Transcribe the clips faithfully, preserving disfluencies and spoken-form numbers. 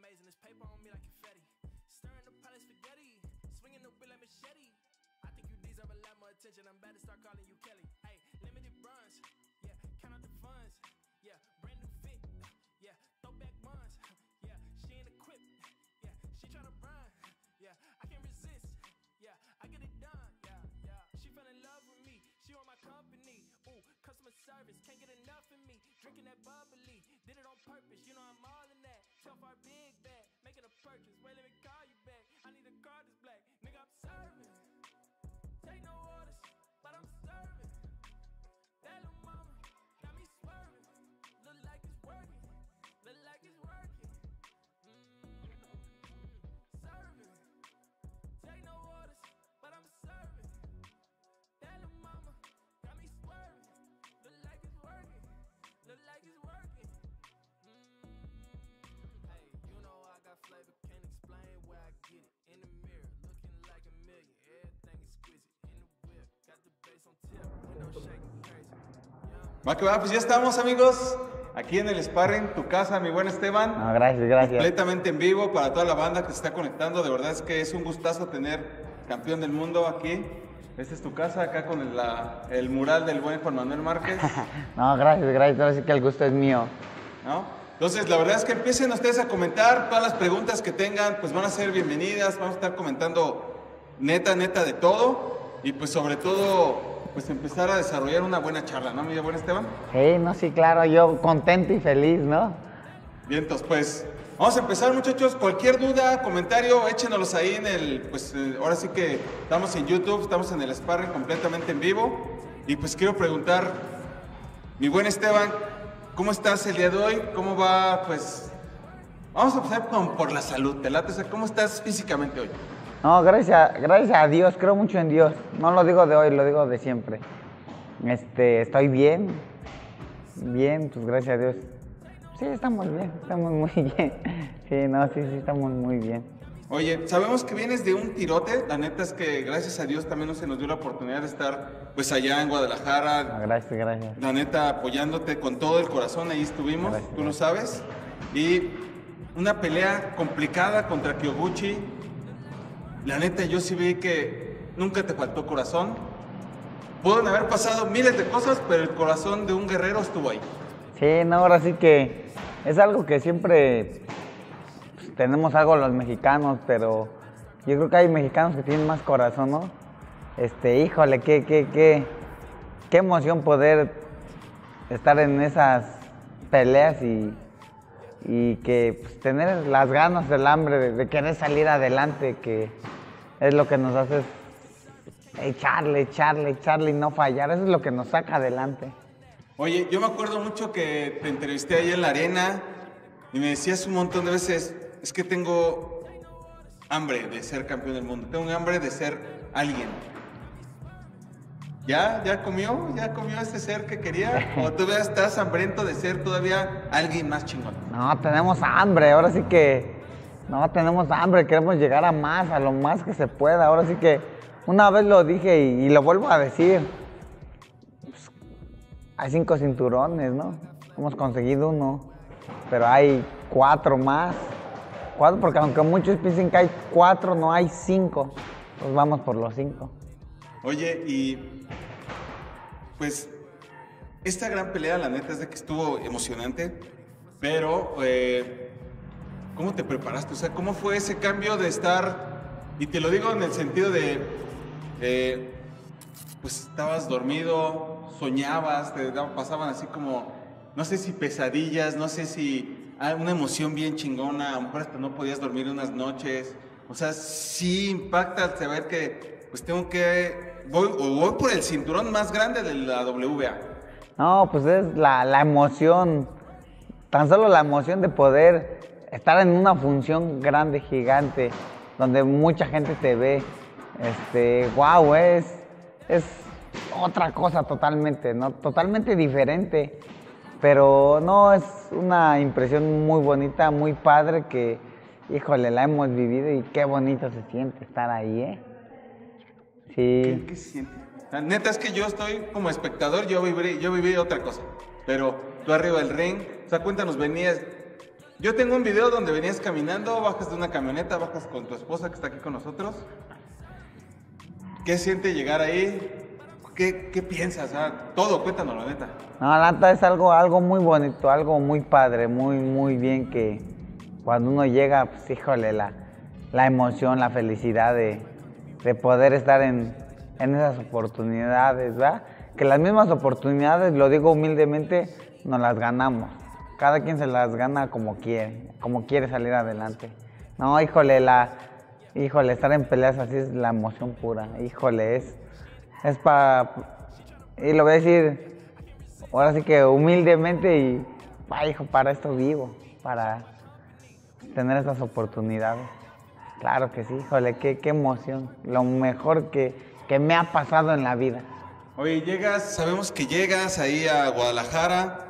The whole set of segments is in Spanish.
amazing. This paper on me like confetti. Stirring the pot like spaghetti. Swinging the wheel like machete. I think you deserve a lot more attention. I'm about to start calling you Kelly. Hey, limited runs. Yeah, count out the funds. Yeah, brand new fit. Yeah, throwback ones. Yeah, she ain't equipped. Yeah, she tryna run. Yeah, I can't resist. Yeah, I get it done. Yeah, yeah. She fell in love with me. She want my company. Ooh, customer service. Can't get enough of me. Drinking that bubbly. Did it on purpose. You know I'm all in that. Tell our big bag. Making a purchase. Wait, let me call you back. I need a car that's black. Nigga, I'm serving. Take no orders, but I'm serving. That little mama got me swerving. Look like it's working. Look like it's working. Mm, serving. Take no orders, but I'm serving. That little mama got me swerving. Look like it's working. Look like it's working. Mm, hey, you know I got flavor, can't explain where I get it. In the mirror, looking like a million, everything exquisite. In the whip, got the bass on tip, window shaking crazy. Va que va, pues ya estamos, amigos, aquí en el Sparring, tu casa, mi buen Esteban. No, gracias, gracias. Completamente en vivo para toda la banda que se está conectando. De verdad es que es un gustazo tener campeón del mundo aquí. Esta es tu casa, acá con el, la, el mural del buen Juan Manuel Márquez. No, gracias, gracias. Ahora sí que el gusto es mío. ¿No? Entonces, la verdad es que empiecen ustedes a comentar. Todas las preguntas que tengan, pues van a ser bienvenidas. Vamos a estar comentando neta, neta de todo. Y pues sobre todo, pues empezar a desarrollar una buena charla, ¿no, mi buen Esteban? Sí, no, sí, claro. Yo contento y feliz, ¿no? Bien, entonces, pues vamos a empezar, muchachos. Cualquier duda, comentario, échenoslos ahí en el, pues eh, ahora sí que estamos en YouTube, estamos en el Sparring completamente en vivo. Y pues quiero preguntar, mi buen Esteban, ¿cómo estás el día de hoy? ¿Cómo va? Pues vamos a empezar con, por la salud, ¿te late? O sea, ¿cómo estás físicamente hoy? No, gracias, gracias a Dios, creo mucho en Dios. No lo digo de hoy, lo digo de siempre. Este, estoy bien, bien, pues gracias a Dios. Sí, estamos bien, estamos muy bien. Sí, no, sí, sí, estamos muy bien. Oye, sabemos que vienes de un tirote. La neta es que gracias a Dios también no se nos dio la oportunidad de estar pues allá en Guadalajara. No, gracias, gracias. La neta, apoyándote con todo el corazón, ahí estuvimos, Gracias, tú lo sabes. Y una pelea complicada contra Kyoguchi. La neta, yo sí vi que nunca te faltó corazón. Pueden haber pasado miles de cosas, pero el corazón de un guerrero estuvo ahí. Sí, no, ahora sí que es algo que siempre pues, tenemos algo los mexicanos, pero yo creo que hay mexicanos que tienen más corazón, ¿no? Este, híjole, qué, qué, qué, qué emoción poder estar en esas peleas y, y que pues, tener las ganas, el hambre de, de querer salir adelante, que es lo que nos hace echarle, echarle, echarle y no fallar. Eso es lo que nos saca adelante. Oye, yo me acuerdo mucho que te entrevisté ahí en la arena y me decías un montón de veces, es que tengo hambre de ser campeón del mundo, tengo hambre de ser alguien. ¿Ya? ¿Ya comió? ¿Ya comió ese ser que quería? ¿O todavía estás hambriento de ser todavía alguien más chingón? No, tenemos hambre, ahora sí que... No, tenemos hambre, queremos llegar a más, a lo más que se pueda. Ahora sí que una vez lo dije y, y lo vuelvo a decir. Pues, hay cinco cinturones, ¿no? Hemos conseguido uno, pero hay cuatro más. Cuatro, porque aunque muchos piensen que hay cuatro, no hay cinco. Pues vamos por los cinco. Oye, y pues esta gran pelea, la neta es de que estuvo emocionante, pero eh, ¿cómo te preparaste? O sea, ¿cómo fue ese cambio de estar, y te lo digo en el sentido de, eh, pues estabas dormido, soñabas, te pasaban así como, no sé si pesadillas, no sé si ah, una emoción bien chingona, a lo mejor hasta no podías dormir unas noches, o sea, sí impacta al saber que, pues tengo que, voy, o voy por el cinturón más grande de la W A. No, pues es la, la emoción, tan solo la emoción de poder estar en una función grande, gigante, donde mucha gente te ve. Este, wow, es, es otra cosa totalmente, ¿no? Totalmente diferente. Pero no, es una impresión muy bonita, muy padre que, híjole, la hemos vivido y qué bonito se siente estar ahí, ¿eh? Sí. ¿Qué, qué se siente? La neta es que yo estoy como espectador, yo viví, yo viví otra cosa. Pero tú arriba del ring, o sea, cuéntanos, venías, Yo tengo un video donde venías caminando, bajas de una camioneta, bajas con tu esposa que está aquí con nosotros. ¿Qué siente llegar ahí? ¿Qué, qué piensas? Ah, todo, cuéntanos, la neta. No, la neta es algo, algo muy bonito, algo muy padre, muy, muy bien que cuando uno llega, pues híjole, la, la emoción, la felicidad de, de poder estar en, en esas oportunidades, ¿verdad? Que las mismas oportunidades, lo digo humildemente, nos las ganamos. Cada quien se las gana como quiere, como quiere salir adelante. No, híjole, la, híjole, estar en peleas así es la emoción pura. Híjole, es, es para, y lo voy a decir, ahora sí que humildemente y, ay, hijo, para esto vivo, para tener estas oportunidades. Claro que sí, híjole, qué, qué emoción, lo mejor que, que me ha pasado en la vida. Oye, llegas, sabemos que llegas ahí a Guadalajara,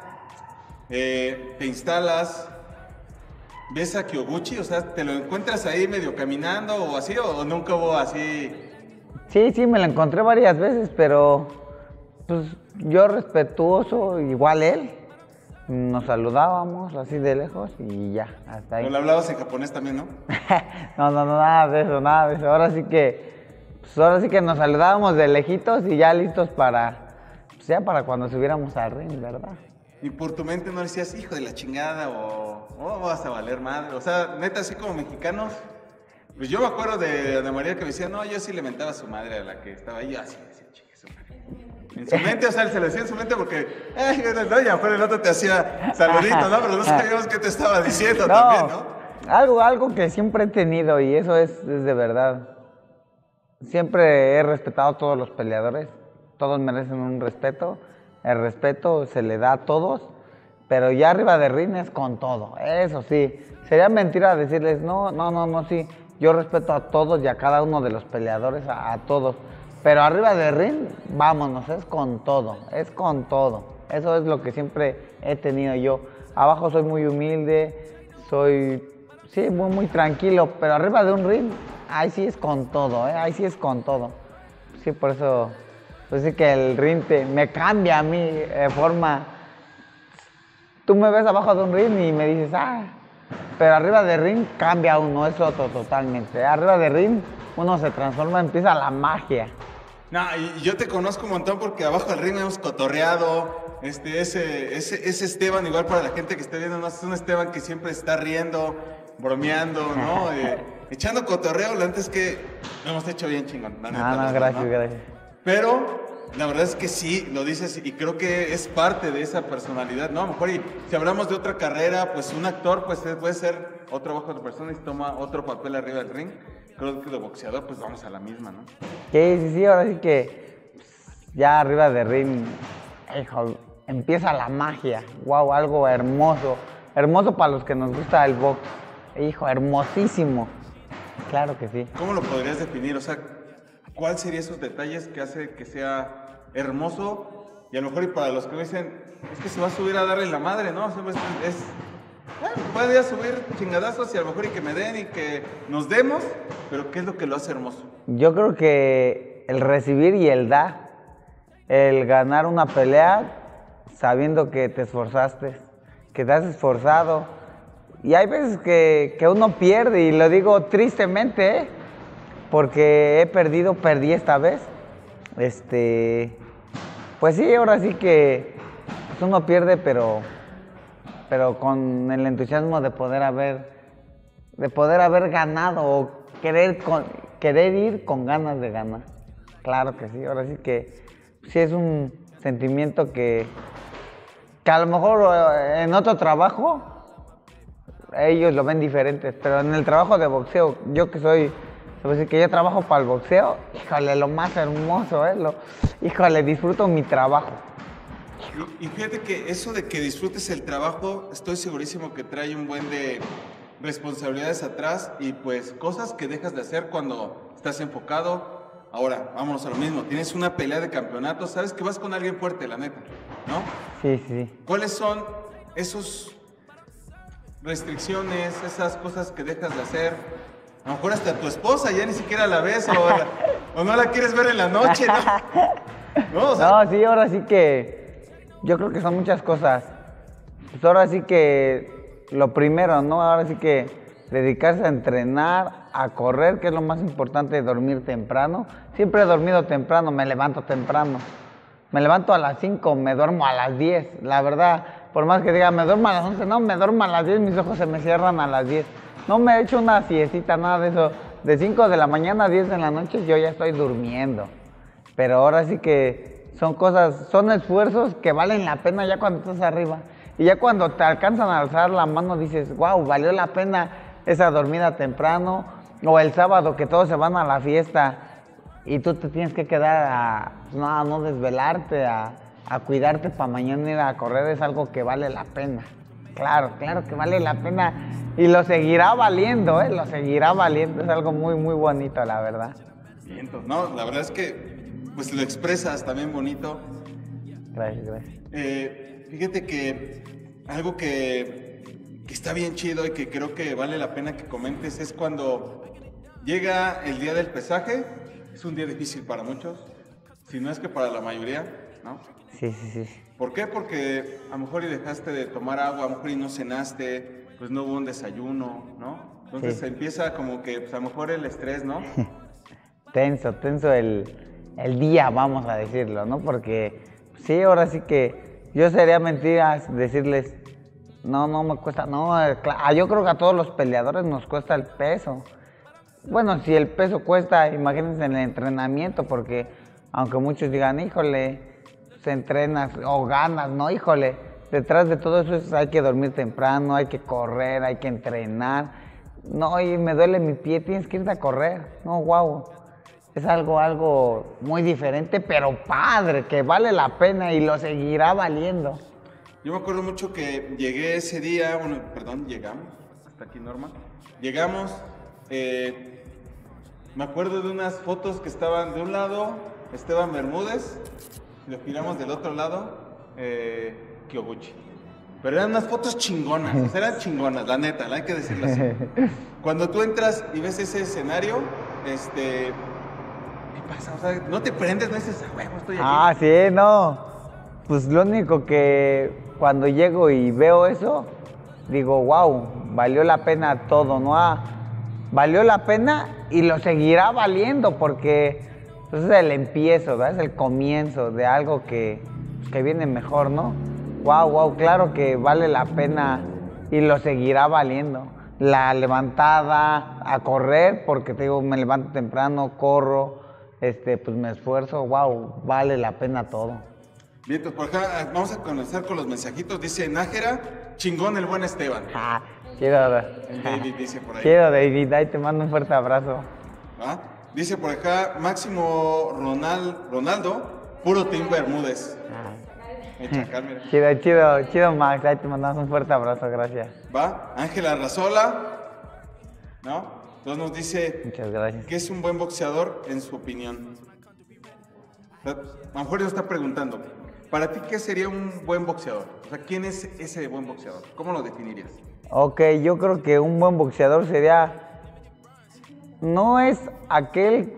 eh, te instalas, ves a Kyoguchi, o sea, ¿te lo encuentras ahí medio caminando o así, o nunca hubo así? Sí, sí, me lo encontré varias veces, pero pues yo respetuoso, igual él, nos saludábamos así de lejos y ya, hasta ahí. Pero le hablabas en japonés también, ¿no? no, no, no, nada de eso, nada de eso. Ahora sí que, pues ahora sí que nos saludábamos de lejitos y ya listos para, pues ya para cuando subiéramos al ring, ¿verdad? Y por tu mente no decías, hijo de la chingada, o oh, vas a valer madre. O sea, neta, así como mexicanos, pues yo me acuerdo de Ana María que me decía, no, yo sí le mentaba a su madre a la que estaba ahí, yo así, así, chingue su madre. En su mente, o sea, se lo decía en su mente porque, eh, no, ya fue el otro te hacía saludito, ¿no? Pero no sabíamos qué te estaba diciendo no, también, ¿no? Algo, algo que siempre he tenido y eso es, es de verdad. Siempre he respetado a todos los peleadores, todos merecen un respeto. El respeto se le da a todos, pero ya arriba de ring es con todo, eso sí. Sería mentira decirles, no, no, no, no, sí. Yo respeto a todos y a cada uno de los peleadores, a, a todos. Pero arriba de ring, vámonos, es con todo, es con todo. Eso es lo que siempre he tenido yo. Abajo soy muy humilde, soy, sí, muy, muy tranquilo, pero arriba de un ring, ahí sí es con todo, ¿eh? Ahí sí es con todo. Sí, por eso... Pues sí que el ring te, me cambia a mí de forma... Tú me ves abajo de un ring y me dices, ah, pero arriba de ring cambia uno, es otro totalmente. Arriba de ring uno se transforma, empieza la magia. No, y yo te conozco un montón porque abajo del ring hemos cotorreado. Este, ese, ese, ese Esteban, igual para la gente que esté viendo, ¿no? Es un Esteban que siempre está riendo, bromeando, ¿no? eh, echando cotorreo, la antes que lo hemos hecho bien chingón. La neta, Ah, no, gracias, ¿no? Gracias. Pero la verdad es que sí, lo dices y creo que es parte de esa personalidad, ¿no? A lo mejor y, si hablamos de otra carrera, pues un actor pues puede ser otro bajo de persona y toma otro papel arriba del ring. Creo que de boxeador pues vamos a la misma, ¿no? Sí, sí, sí, ahora sí que ya arriba del ring, hijo, empieza la magia. Wow, algo hermoso. Hermoso para los que nos gusta el box. Hijo, hermosísimo. Claro que sí. ¿Cómo lo podrías definir? O sea, ¿cuál serían esos detalles que hace que sea hermoso? Y a lo mejor y para los que me dicen, es que se va a subir a darle la madre, ¿no? O sea, pues, es, bueno, puede subir chingadazos y a lo mejor y que me den y que nos demos, pero ¿qué es lo que lo hace hermoso? Yo creo que el recibir y el dar, el ganar una pelea sabiendo que te esforzaste, que te has esforzado. Y hay veces que, que uno pierde, y lo digo tristemente, ¿eh? Porque he perdido, perdí esta vez. Este, pues sí, ahora sí que pues uno pierde, pero, pero con el entusiasmo de poder haber, de poder haber ganado o querer, con, querer ir con ganas de ganar. Claro que sí, ahora sí que sí es un sentimiento que, que a lo mejor en otro trabajo ellos lo ven diferentes, pero en el trabajo de boxeo, yo que soy... Pues que yo trabajo para el boxeo, híjole, lo más hermoso, ¿eh? Lo, híjole, disfruto mi trabajo. Y, y fíjate que eso de que disfrutes el trabajo, estoy segurísimo que trae un buen de responsabilidades atrás y pues cosas que dejas de hacer cuando estás enfocado. Ahora, vámonos a lo mismo, tienes una pelea de campeonato, sabes que vas con alguien fuerte, la neta, ¿no? Sí, sí. ¿Cuáles son esos restricciones, esas cosas que dejas de hacer? A lo mejor hasta tu esposa ya ni siquiera la ves o, la, o no la quieres ver en la noche, ¿no? No, o sea, no, sí, ahora sí que yo creo que son muchas cosas. Pues ahora sí que lo primero, ¿no? Ahora sí que dedicarse a entrenar, a correr, que es lo más importante, dormir temprano. Siempre he dormido temprano, me levanto temprano. Me levanto a las cinco, me duermo a las diez. La verdad, por más que diga, me duermo a las once, no, me duermo a las diez, mis ojos se me cierran a las diez. No me he hecho una siestita, nada de eso. De cinco de la mañana a diez de la noche yo ya estoy durmiendo. Pero ahora sí que son cosas, son esfuerzos que valen la pena ya cuando estás arriba. Y ya cuando te alcanzan a alzar la mano dices, wow, valió la pena esa dormida temprano. O el sábado que todos se van a la fiesta y tú te tienes que quedar a no, no desvelarte, a, a cuidarte para mañana ir a correr, es algo que vale la pena. Claro, claro que vale la pena y lo seguirá valiendo, ¿eh? Lo seguirá valiendo, es algo muy, muy bonito, la verdad. Vientos, no, la verdad es que pues lo expresas también bonito. Gracias, gracias. Eh, fíjate que algo que, que está bien chido y que creo que vale la pena que comentes es cuando llega el día del pesaje. Es un día difícil para muchos, si no es que para la mayoría, ¿no? Sí, sí, sí. ¿Por qué? Porque a lo mejor y dejaste de tomar agua, a lo mejor y no cenaste, pues no hubo un desayuno, ¿no? Entonces Sí. empieza como que, pues a lo mejor el estrés, ¿no? Tenso, tenso el, el día, vamos a decirlo, ¿no? Porque sí, ahora sí que yo sería mentira decirles, no, no me cuesta, no, cla- yo creo que a todos los peleadores nos cuesta el peso. Bueno, si el peso cuesta, imagínense en el entrenamiento, porque aunque muchos digan, híjole, se entrenas o ganas, no, híjole, detrás de todo eso es, hay que dormir temprano, hay que correr, hay que entrenar. No, y me duele mi pie, tienes que irte a correr. No, wow. Es algo, algo muy diferente, pero padre, que vale la pena y lo seguirá valiendo. Yo me acuerdo mucho que llegué ese día, bueno, perdón, llegamos, hasta aquí Norma, llegamos, eh, me acuerdo de unas fotos que estaban de un lado Esteban Bermúdez, y lo giramos del otro lado, eh, Kyoguchi. Pero eran unas fotos chingonas, o sea, eran chingonas, la neta, hay que decirlo así. Cuando tú entras y ves ese escenario, este, ¿qué pasa? O sea, no te prendes, no dices, a huevo, estoy aquí. Ah, sí, no. Pues lo único que cuando llego y veo eso, digo, wow, valió la pena todo, ¿no? Ah, valió la pena y lo seguirá valiendo porque pues, es el empiezo, ¿verdad? Es el comienzo de algo que, que viene mejor, ¿no? Wow, wow, claro que vale la pena y lo seguirá valiendo. La levantada, a correr, porque te digo, me levanto temprano, corro, este, pues me esfuerzo, wow, vale la pena todo. Bien, pues por acá vamos a comenzar con los mensajitos. Dice Nájera, chingón el buen Esteban. Ah, chido, El David dice por ahí. chido, David, ahí te mando un fuerte abrazo. ¿Va? Dice por acá Máximo Ronald, Ronaldo, puro Team Bermúdez. El chacal, mira. Chido, chido, chido, Max, ahí te mandamos un fuerte abrazo, gracias. ¿Va? Ángela Razola, ¿no? Entonces nos dice Muchas gracias. que es un buen boxeador en su opinión. A lo mejor nos está preguntando, ¿para ti qué sería un buen boxeador? O sea, ¿quién es ese buen boxeador? ¿Cómo lo definirías? Ok, yo creo que un buen boxeador sería, no es aquel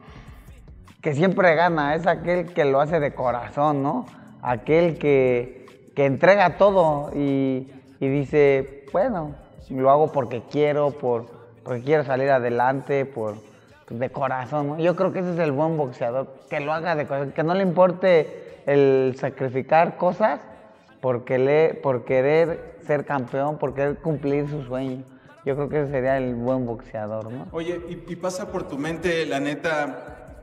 que siempre gana, es aquel que lo hace de corazón, ¿no? Aquel que, que entrega todo y, y dice, bueno, lo hago porque quiero, por, porque quiero salir adelante, por, de corazón, ¿no? Yo creo que ese es el buen boxeador, que lo haga de corazón, que no le importe el sacrificar cosas por, que le, por querer ser campeón, por querer cumplir su sueño. Yo creo que ese sería el buen boxeador, ¿no? Oye, y, y pasa por tu mente, la neta,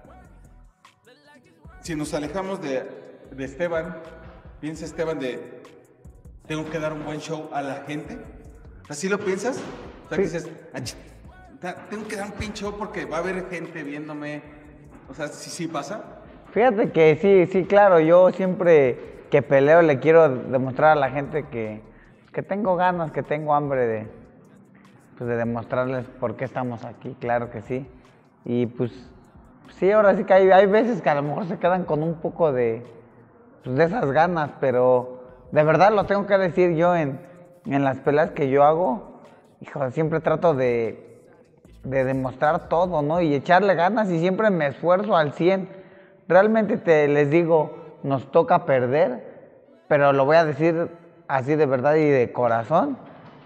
si nos alejamos de, de Esteban, piensa Esteban de, tengo que dar un buen show a la gente. ¿Así lo piensas? O sea, que Sí. dices, "Ah, ch- ta- tengo que dar un pinche show porque va a haber gente viéndome. O sea, sí, sí pasa. Fíjate que sí, sí, claro, yo siempre que peleo le quiero demostrar a la gente que, que tengo ganas, que tengo hambre de, pues, de demostrarles por qué estamos aquí, claro que sí. Y pues sí, ahora sí que hay, hay veces que a lo mejor se quedan con un poco de, pues, de esas ganas, pero de verdad lo tengo que decir yo en, en las peleas que yo hago, hijo, siempre trato de, de demostrar todo, ¿no? Y echarle ganas y siempre me esfuerzo al cien. Realmente te les digo, nos toca perder, pero lo voy a decir así de verdad y de corazón.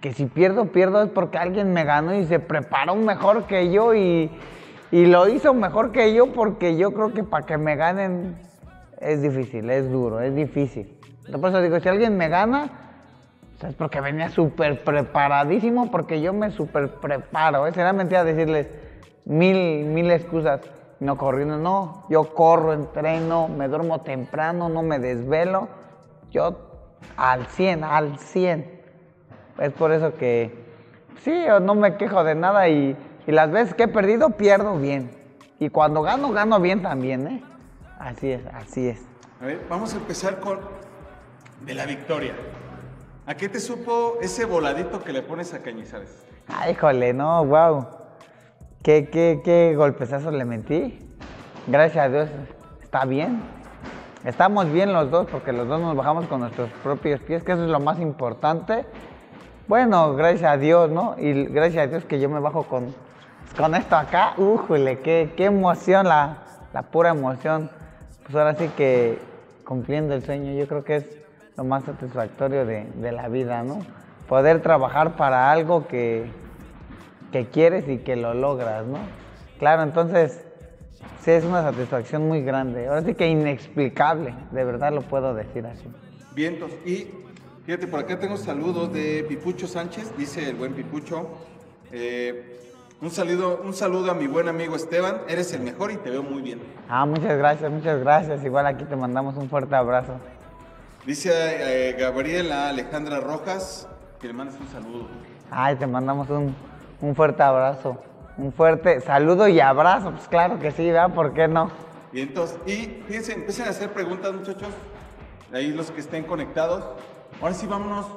que si pierdo, pierdo es porque alguien me ganó y se preparó mejor que yo y, y lo hizo mejor que yo, porque yo creo que para que me ganen es difícil, es duro, es difícil. Por eso digo, si alguien me gana, es porque venía súper preparadísimo, porque yo me súper preparo. ¿eh? Será mentira decirles mil, mil excusas. No corriendo, no. Yo corro, entreno, me duermo temprano, no me desvelo. Yo al cien, al cien. Es por eso que sí, yo no me quejo de nada y, y las veces que he perdido, pierdo bien. Y cuando gano, gano bien también, ¿eh? Así es, así es. A ver, vamos a empezar con de la victoria. ¿A qué te supo ese voladito que le pones a Cañizares? Ay, híjole, no, wow. ¿Qué, qué, qué golpezazos le metí? Gracias a Dios, está bien. Estamos bien los dos porque los dos nos bajamos con nuestros propios pies, que eso es lo más importante. Bueno, gracias a Dios, ¿no? Y gracias a Dios que yo me bajo con, con esto acá. ¡Újule! Qué, qué emoción, la, la pura emoción. Pues ahora sí que cumpliendo el sueño, yo creo que es lo más satisfactorio de, de la vida, ¿no? Poder trabajar para algo que, que quieres y que lo logras, ¿no? Claro, entonces, sí, es una satisfacción muy grande. Ahora sí que inexplicable, de verdad lo puedo decir así. Vientos. Y fíjate, por acá tengo saludos de Pipucho Sánchez, dice el buen Pipucho. Eh, un, saludo, un saludo a mi buen amigo Esteban, eres el mejor y te veo muy bien. Ah, muchas gracias, muchas gracias. Igual aquí te mandamos un fuerte abrazo. Dice eh, Gabriela Alejandra Rojas, que le mandes un saludo. Ay, te mandamos un, un fuerte abrazo. Un fuerte saludo y abrazo. Pues claro que sí, ¿verdad? ¿Por qué no? Y entonces, y fíjense, empiecen a hacer preguntas, muchachos. Ahí los que estén conectados. Ahora sí, vámonos.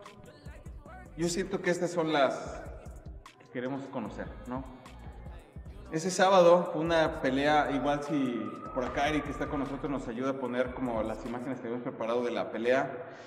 Yo siento que estas son las que queremos conocer, ¿no? Ese sábado fue una pelea, igual si por acá Eric que está con nosotros nos ayuda a poner como las imágenes que habíamos preparado de la pelea.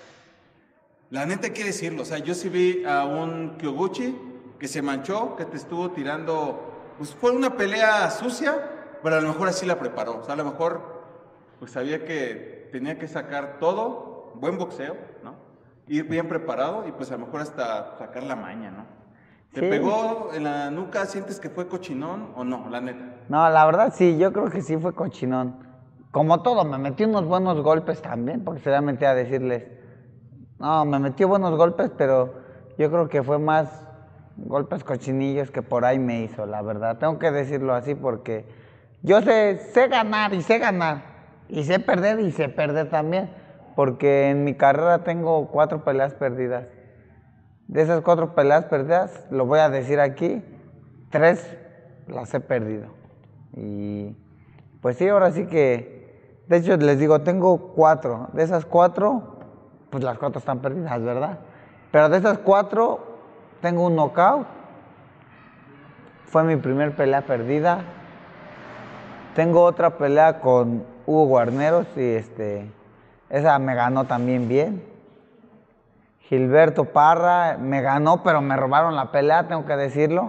La neta hay que decirlo, o sea, yo sí vi a un Kyoguchi que se manchó, que te estuvo tirando, pues fue una pelea sucia, pero a lo mejor así la preparó, o sea, a lo mejor pues sabía que tenía que sacar todo, buen boxeo, ¿no? Ir bien preparado y pues a lo mejor hasta sacar la maña, ¿no? ¿Te Sí. pegó en la nuca? ¿Sientes que fue cochinón o no, la neta? No, la verdad sí, yo creo que sí fue cochinón. Como todo, me metí unos buenos golpes también, porque sería mentira decirles. No, me metí buenos golpes, pero yo creo que fue más golpes cochinillos que por ahí me hizo, la verdad. Tengo que decirlo así porque yo sé, sé ganar y sé ganar. Y sé perder y sé perder también. Porque en mi carrera tengo cuatro peleas perdidas. De esas cuatro peleas perdidas, lo voy a decir aquí, tres las he perdido. Y pues sí, ahora sí que, de hecho les digo, tengo cuatro. De esas cuatro, pues las cuatro están perdidas, ¿verdad? Pero de esas cuatro, tengo un knockout. Fue mi primer pelea perdida. Tengo otra pelea con Hugo Guarneros y este, esa me ganó también bien. Gilberto Parra me ganó, pero me robaron la pelea, tengo que decirlo.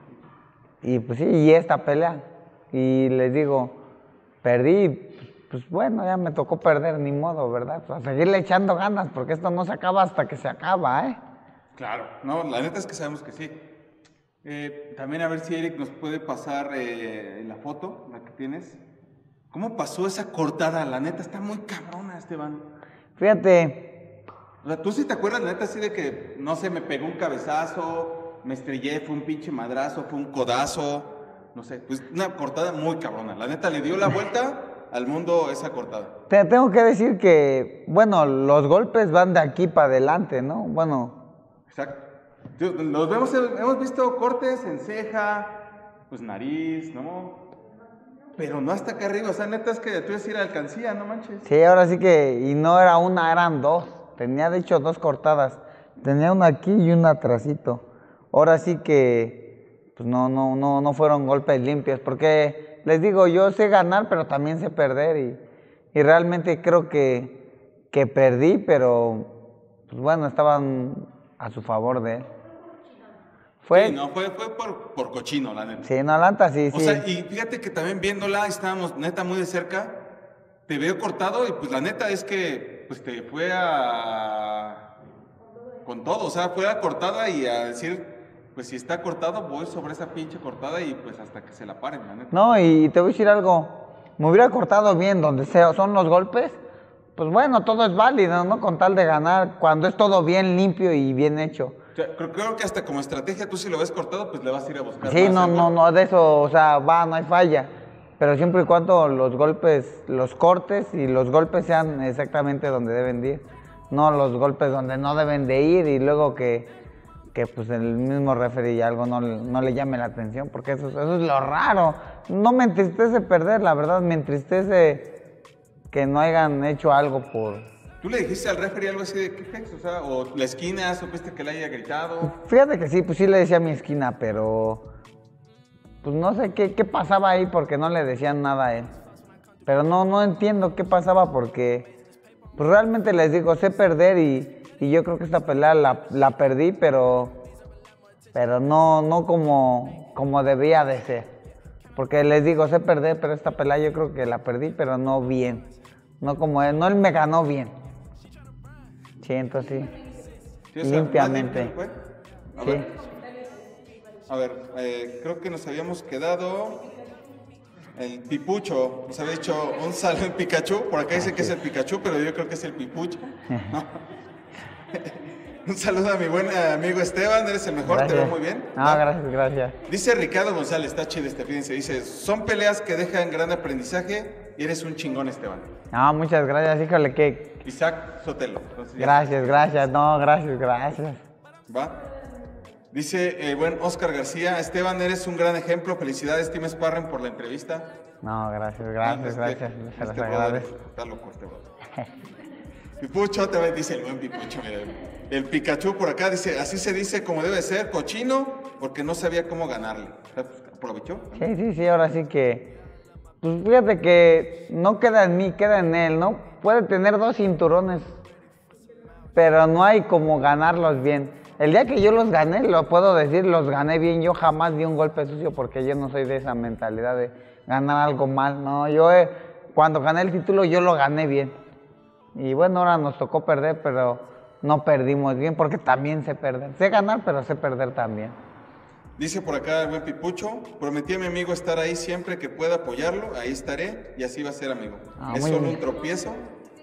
Y pues sí, y esta pelea. Y les digo, perdí, pues, pues bueno, ya me tocó perder, ni modo, ¿verdad? Pues a seguirle echando ganas, porque esto no se acaba hasta que se acaba, ¿eh? Claro, no, la neta es que sabemos que sí. Eh, también a ver si Eric nos puede pasar eh, la foto, la que tienes. ¿Cómo pasó esa cortada? La neta está muy cabrona, Esteban. Fíjate. O sea, tú sí te acuerdas, la neta, así de que, no sé, me pegó un cabezazo, me estrellé, fue un pinche madrazo, fue un codazo, no sé, pues una cortada muy cabrona. La neta le dio la vuelta al mundo esa cortada. Te tengo que decir que, bueno, los golpes van de aquí para adelante, ¿no? Bueno. Exacto. Nos vemos, hemos visto cortes en ceja, pues nariz, ¿no? Pero no hasta acá arriba, o sea, neta es que tú ibas a ir a alcancía, no manches. Sí, ahora sí que, y no era una, eran dos. Tenía de hecho dos cortadas. Tenía una aquí y una atrasito. Ahora sí que, pues no, no, no, no fueron golpes limpios, porque les digo, yo sé ganar, pero también sé perder y, y realmente creo que, que perdí, pero pues bueno, estaban a su favor de él. Fue, sí, no, fue, fue por, por cochino, la neta. Sí, no, la neta sí, o sí. O sea, y fíjate que también viéndola, estábamos neta muy de cerca, te veo cortado y pues la neta es que pues te fue a... con todo, o sea, fue a cortada y a decir, pues si está cortado, voy sobre esa pinche cortada y pues hasta que se la paren, la neta. No, y te voy a decir algo, me hubiera cortado bien donde sea, son los golpes, pues bueno, todo es válido, ¿no? Con tal de ganar, cuando es todo bien limpio y bien hecho. O sea, creo, creo que hasta como estrategia, tú si lo ves cortado, pues le vas a ir a buscar Sí, más, no, ¿eh, no, güey? no, de eso, o sea, va, no hay falla. Pero siempre y cuando los golpes, los cortes y los golpes sean exactamente donde deben de ir. No los golpes donde no deben de ir y luego que, que pues el mismo referee y algo no, no le llame la atención, porque eso, eso es lo raro. No me entristece perder, la verdad, me entristece que no hayan hecho algo por... ¿Tú le dijiste al referee algo así de qué pex? O sea, o la esquina, supiste que le haya gritado. Fíjate que sí, pues sí le decía a mi esquina, pero... Pues no sé qué, qué pasaba ahí porque no le decían nada a él. Pero no, no entiendo qué pasaba porque... Pues realmente les digo, sé perder y, y yo creo que esta pelea la, la perdí, pero... Pero no, no como, como debía de ser. Porque les digo, sé perder, pero esta pelea yo creo que la perdí, pero no bien. No como él, no él me ganó bien. Sí, entonces sí. Sí, o sea, Limpiamente. ¿más limpio fue? A Sí. ver, a ver eh, creo que nos habíamos quedado... El Pipucho, nos había dicho un saludo en Pikachu, por acá dice que es el Pikachu, pero yo creo que es el Pipucho. ¿No? Un saludo a mi buen amigo Esteban, eres el mejor, Gracias. te veo muy bien. No, ¿No? gracias, gracias. Dice Ricardo González, está chido este, fíjense, dice, son peleas que dejan gran aprendizaje y eres un chingón, Esteban. No, muchas gracias, híjole, que... Isaac Sotelo. Entonces, ya Gracias, gracias, no, gracias, gracias. ¿Va? Dice el buen Oscar García, Esteban, eres un gran ejemplo, felicidades, Team Sparring, por la entrevista. No, gracias, gracias, Este- gracias, se este los brother agradezco. Está loco este brother. Pipucho, te va- dice el buen Pipucho, mira. El Pikachu por acá dice, así se dice como debe ser, cochino, porque no sabía cómo ganarle. O sea, pues, ¿aprovechó? Sí, sí, sí, ahora sí que... Pues fíjate que no queda en mí, queda en él, ¿no? Puede tener dos cinturones, pero no hay como ganarlos bien. El día que yo los gané, lo puedo decir, los gané bien. Yo jamás di un golpe sucio porque yo no soy de esa mentalidad de ganar algo mal. No, yo eh, cuando gané el título yo lo gané bien. Y bueno, ahora nos tocó perder, pero no perdimos bien porque también sé perder. Sé ganar, pero sé perder también. Dice por acá el buen Pipucho, prometí a mi amigo estar ahí siempre que pueda apoyarlo, ahí estaré y así va a ser, amigo. Ah, es muy solo bien. un tropiezo.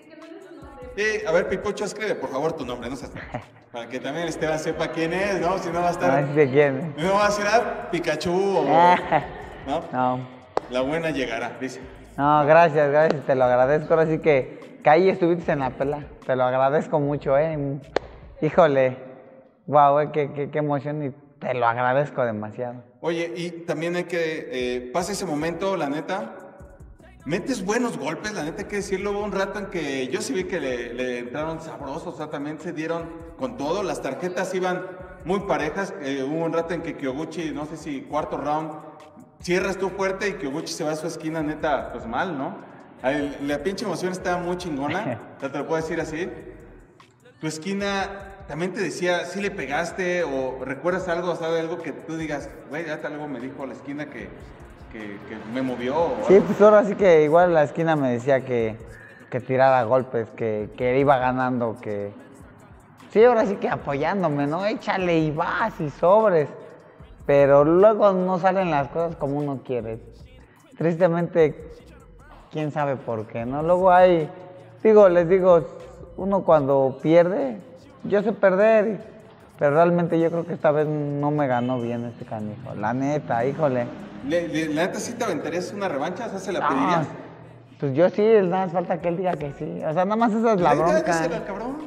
Sí, a ver, Pipucho, escribe por favor tu nombre, no seas... Para que también Esteban sepa quién es, ¿no? Si no va a estar... No sé de quién. No va a decir, ah, Pikachu o... ¿No? No, La buena llegará, dice. no, gracias, gracias, te lo agradezco. Ahora sí que, que ahí estuviste en la pela. Te lo agradezco mucho, ¿eh? Híjole, wow, eh, qué, qué, qué emoción y te lo agradezco demasiado. Oye, y también hay que... Eh, pasa ese momento, la neta... Metes buenos golpes, la neta hay que decirlo. Hubo un rato en que yo sí vi que le, le entraron sabrosos, o sea, también se dieron con todo. Las tarjetas iban muy parejas. Eh, hubo un rato en que Kyoguchi, no sé si cuarto round, cierras tú fuerte y Kyoguchi se va a su esquina, neta, pues mal, ¿no? Ahí, la pinche emoción estaba muy chingona, o sea, te lo puedo decir así. Tu esquina también te decía, si le pegaste o recuerdas algo, ¿sabes? Algo que tú digas, güey, ya algo me dijo la esquina que, que, que me movió. O Sí, algo. pues ahora sí que igual la esquina me decía que, que tirara golpes, que, que iba ganando, que... Sí, ahora sí que apoyándome, ¿no? Échale y vas y sobres. Pero luego no salen las cosas como uno quiere. Tristemente, quién sabe por qué, ¿no? Luego hay... Digo, les digo, uno cuando pierde, yo sé perder, pero realmente yo creo que esta vez no me ganó bien este canijo. La neta, híjole. Le- le- la neta sí te aventarías una revancha, o sea, se la No, pedirías. pues yo sí, nada más falta que él diga que sí. O sea, nada más esa es la Ya, ya, díselo al bronca. cabrón.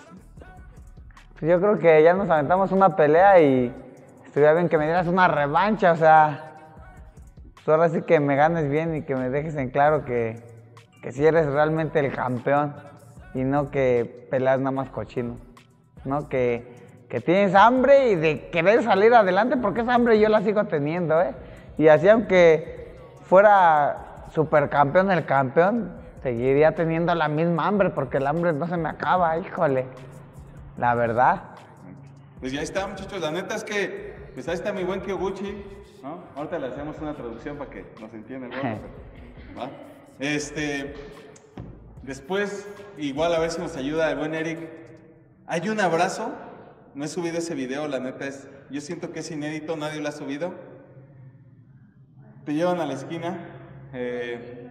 Pues yo creo que ya nos aventamos una pelea y estaría bien que me dieras una revancha, o sea, pues ahora sí que me ganes bien y que me dejes en claro que, que sí eres realmente el campeón y no que peleas nada más cochino, ¿no? Que, que tienes hambre y de querer salir adelante porque esa hambre yo la sigo teniendo, ¿eh? Y así aunque fuera supercampeón el campeón, seguiría teniendo la misma hambre porque el hambre no se me acaba, híjole. La verdad. Pues ya está, muchachos. La neta es que, pues ahí está mi buen Kyoguchi, ¿no? Ahorita le hacemos una traducción para que nos entienda el gordo, pero, ¿va? Este, después, igual a ver si nos ayuda el buen Eric. Hay un abrazo no he subido ese video, la neta es, yo siento que es inédito, nadie lo ha subido. Te llevan a la esquina, eh,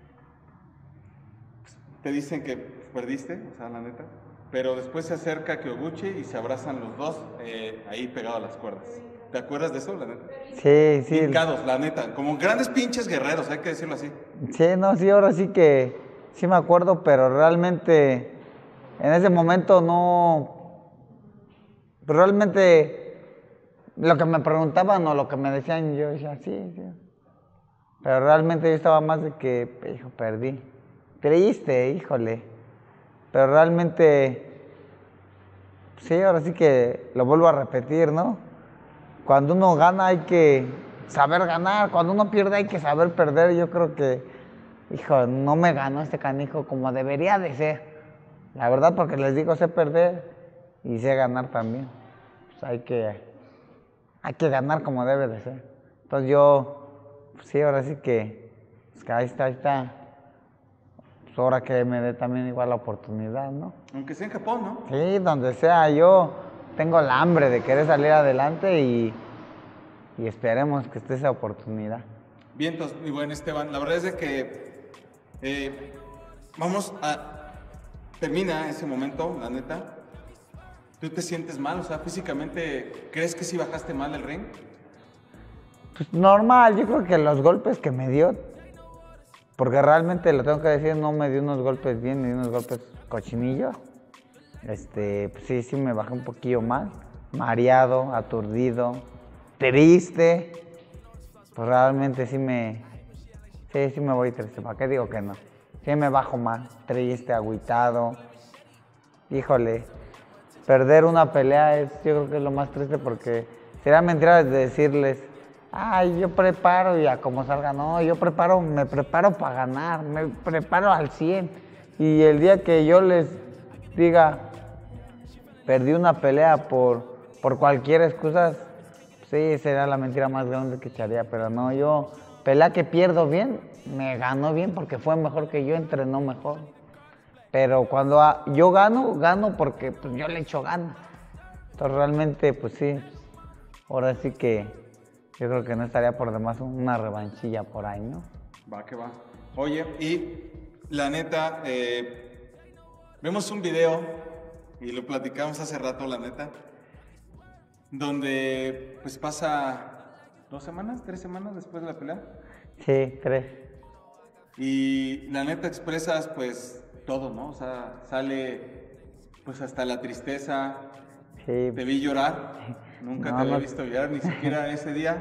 te dicen que perdiste, o sea, la neta, pero después se acerca Kyoguchi y se abrazan los dos eh, ahí pegados a las cuerdas. ¿Te acuerdas de eso, la neta? Sí, sí. Hincados, la neta, como grandes pinches guerreros, hay que decirlo así. Sí, no, sí, ahora sí que sí me acuerdo, pero realmente en ese momento no, realmente lo que me preguntaban o lo que me decían, yo decía, sí, sí. Pero realmente yo estaba más de que, hijo, perdí. Triste, híjole. Pero realmente, sí, ahora sí que lo vuelvo a repetir, ¿no? Cuando uno gana hay que saber ganar, cuando uno pierde hay que saber perder. Yo creo que, hijo, no me ganó este canijo como debería de ser. La verdad, porque les digo, sé perder y sé ganar también. Pues hay que, hay que ganar como debe de ser. Entonces yo, pues sí, ahora sí que, pues que ahí está, ahí está. Pues ahora que me dé también igual la oportunidad, ¿no? Aunque sea en Japón, ¿no? Sí, donde sea, yo tengo la hambre de querer salir adelante y, y esperemos que esté esa oportunidad. Bien, entonces, muy bueno, Esteban. La verdad es de que eh, vamos a... Termina ese momento, la neta. ¿Tú te sientes mal? O sea, físicamente, ¿crees que sí bajaste mal del ring? Pues normal, yo creo que los golpes que me dio, porque realmente lo tengo que decir, no me dio unos golpes bien, me dio unos golpes cochinillos. Este, pues sí, sí me bajé un poquillo mal, mareado, aturdido, triste. Pues realmente sí me, sí, sí me voy triste, ¿para qué digo que no? Sí me bajo mal, triste, agüitado. Híjole, perder una pelea es, yo creo que es lo más triste porque sería mentira de decirles, ay, yo preparo y a como salga, no, yo preparo, me preparo para ganar, me preparo al cien. Y el día que yo les diga, perdí una pelea por, por cualquier excusa, sí, será la mentira más grande que echaría, pero no, yo, pelea que pierdo bien, me ganó bien porque fue mejor que yo, entrenó mejor. Pero cuando a, yo gano, gano porque pues, yo le echo ganas. Entonces realmente, pues sí, ahora sí que yo creo que no estaría por demás una revanchilla por ahí, ¿no? Va que va. Oye, y la neta, eh, vemos un video, y lo platicamos hace rato, la neta, donde pues pasa dos semanas, tres semanas después de la pelea. Sí, tres. Y la neta expresas pues todo, ¿no? O sea, sale pues hasta la tristeza. Sí. Te vi llorar, nunca No, te había no. visto llorar, ni siquiera ese día.